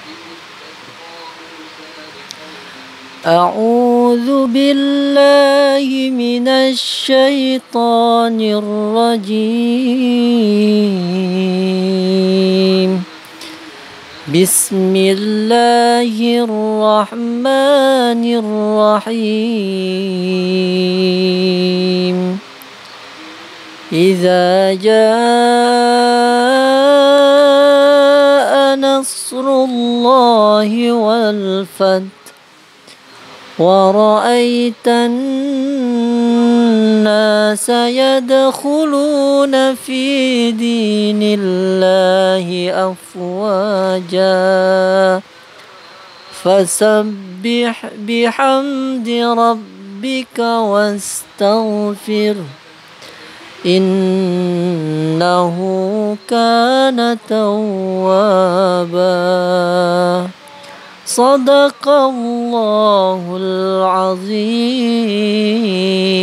أعوذ بالله من الشيطان الرجيم. بسم الله الرحمن الرحيم. إذا جاء نصر الله والفتح ورأيت الناس يدخلون في دين الله أفواجا فسبح بحمد ربك واستغفر إنه كان توابا. صدق الله العظيم.